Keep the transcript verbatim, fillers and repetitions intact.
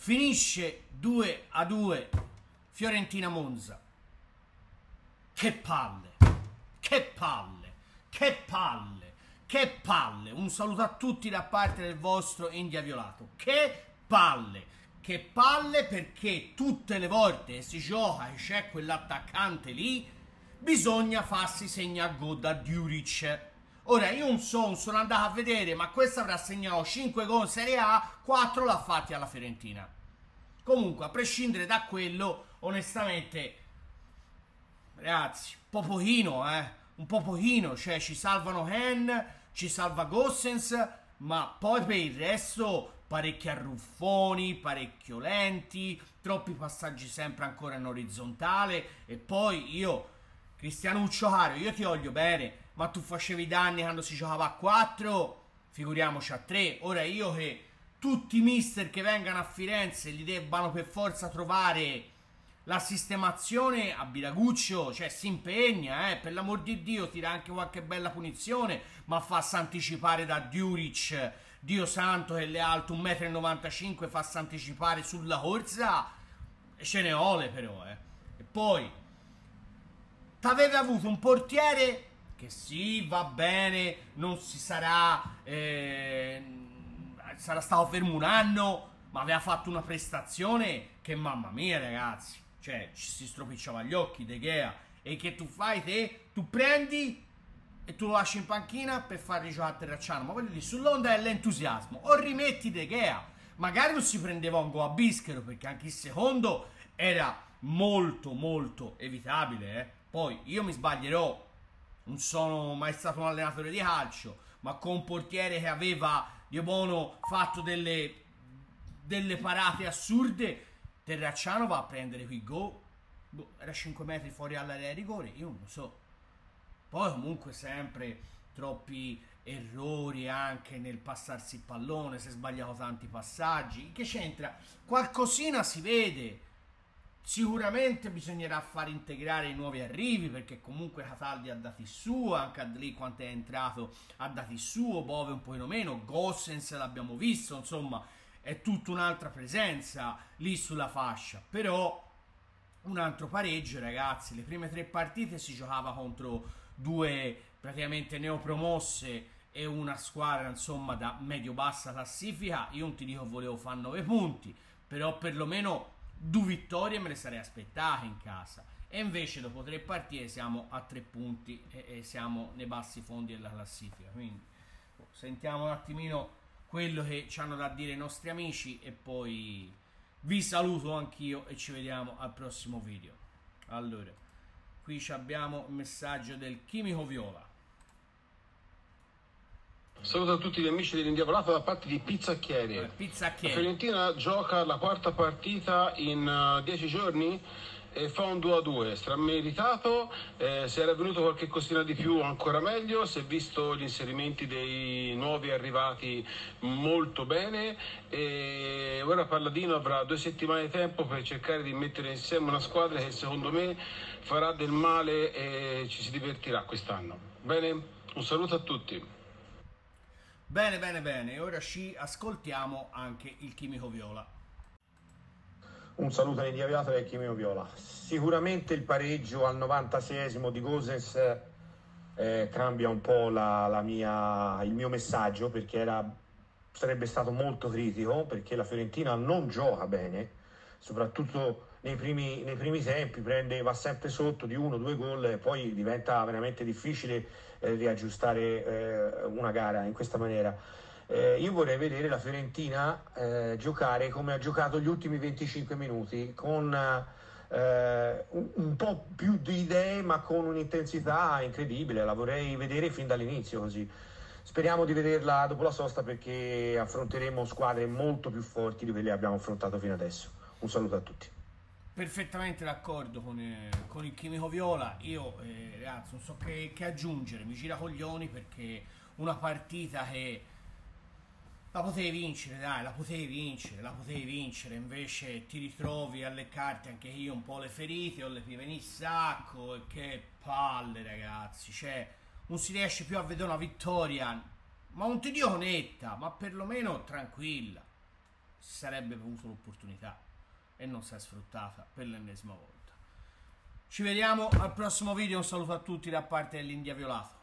Finisce due a due Fiorentina-Monza. Che palle, che palle, che palle, che palle. Un saluto a tutti da parte del vostro India Violato. Che palle, che palle, perché tutte le volte che si gioca e c'è quell'attaccante lì, bisogna farsi segnare gol da Djuric. Ora io non so, sono andato a vedere, ma questo avrà segnato cinque gol in Serie A, quattro l'ha fatti alla Fiorentina. Comunque, a prescindere da quello, onestamente, ragazzi, un po' pochino, eh, un po' pochino, cioè ci salvano Hen, ci salva Gosens, ma poi per il resto parecchi arruffoni, parecchio lenti, troppi passaggi sempre ancora in orizzontale. E poi io, Cristianuccio caro, io ti voglio bene, ma tu facevi danni quando si giocava a quattro, figuriamoci a tre. Ora io che tutti i mister che vengano a Firenze gli debbano per forza trovare la sistemazione a Biraguccio, cioè si impegna, eh, per l'amor di Dio, tira anche qualche bella punizione, ma farsi anticipare da Djuric, Dio santo che è alto un metro e novantacinque, farsi anticipare sulla corsa, ce ne ole però, eh. E poi t'avete avuto un portiere che sì, va bene, non si sarà eh, sarà stato fermo un anno, ma aveva fatto una prestazione che, mamma mia ragazzi, cioè ci si stropicciava gli occhi. De Gea. E che tu fai te? Tu prendi e tu lo lasci in panchina per far rigiocare a Terracciano, ma voglio dire, sull'onda dell'entusiasmo o rimetti De Gea. Magari non si prendeva un gol a Bischero, perché anche il secondo era molto molto evitabile, eh. Poi io mi sbaglierò, non sono mai stato un allenatore di calcio, ma con un portiere che aveva, Dio buono, fatto delle, delle parate assurde, Terracciano va a prendere qui gol, boh, era cinque metri fuori all'area di rigore, io non lo so. Poi comunque sempre troppi errori anche nel passarsi il pallone, si è sbagliato tanti passaggi, che c'entra? Qualcosina si vede. Sicuramente bisognerà far integrare i nuovi arrivi, perché comunque Cataldi ha dato il suo, anche Adli quanto è entrato ha dato il suo, Bove un pochino meno, Gossens l'abbiamo visto, insomma è tutta un'altra presenza lì sulla fascia. Però un altro pareggio, ragazzi, le prime tre partite si giocava contro due praticamente neopromosse e una squadra insomma da medio-bassa classifica. Io non ti dico volevo fare nove punti, però perlomeno due vittorie me le sarei aspettate in casa, e invece dopo tre partite siamo a tre punti e, e siamo nei bassi fondi della classifica. Quindi oh, sentiamo un attimino quello che ci hanno da dire i nostri amici e poi vi saluto anch'io e ci vediamo al prossimo video. Allora, qui abbiamo il messaggio del Chimico Viola. Saluto a tutti gli amici dell'India Violato da parte di Pizzacchieri. Eh, Pizzacchieri. La Fiorentina gioca la quarta partita in uh, dieci giorni e fa un due a due, strameritato. Eh, se era venuto qualche costina di più ancora meglio, si è visto gli inserimenti dei nuovi arrivati molto bene, e ora Palladino avrà due settimane di tempo per cercare di mettere insieme una squadra che secondo me farà del male e ci si divertirà quest'anno. Bene, un saluto a tutti. Bene, bene, bene, ora ci ascoltiamo anche il Chimico Viola. Un saluto all'India Violato del Chimico Viola. Sicuramente il pareggio al novantaseiesimo di Gosens eh, cambia un po' la, la mia, il mio messaggio, perché era, sarebbe stato molto critico, perché la Fiorentina non gioca bene, soprattutto nei primi, nei primi tempi, prende, va sempre sotto di uno, due gol e poi diventa veramente difficile eh, riaggiustare eh, una gara in questa maniera. Eh, io vorrei vedere la Fiorentina eh, giocare come ha giocato gli ultimi venticinque minuti, con eh, un, un po' più di idee, ma con un'intensità incredibile. La vorrei vedere fin dall'inizio così. Speriamo di vederla dopo la sosta, perché affronteremo squadre molto più forti di quelle che abbiamo affrontato fino adesso. Un saluto a tutti. Perfettamente d'accordo con, eh, con il Chimico Viola. Io eh, ragazzi non so che, che aggiungere, mi gira coglioni, perché una partita che la potevi vincere, dai, la potevi vincere, la potevi vincere, invece ti ritrovi a leccarti anche io un po' le ferite, o le pive in sacco, e che palle ragazzi, cioè non si riesce più a vedere una vittoria, ma non ti dico netta, ma perlomeno tranquilla. sarebbe avuto l'opportunità e non si è sfruttata per l'ennesima volta. Ci vediamo al prossimo video, un saluto a tutti da parte dell'India Violato.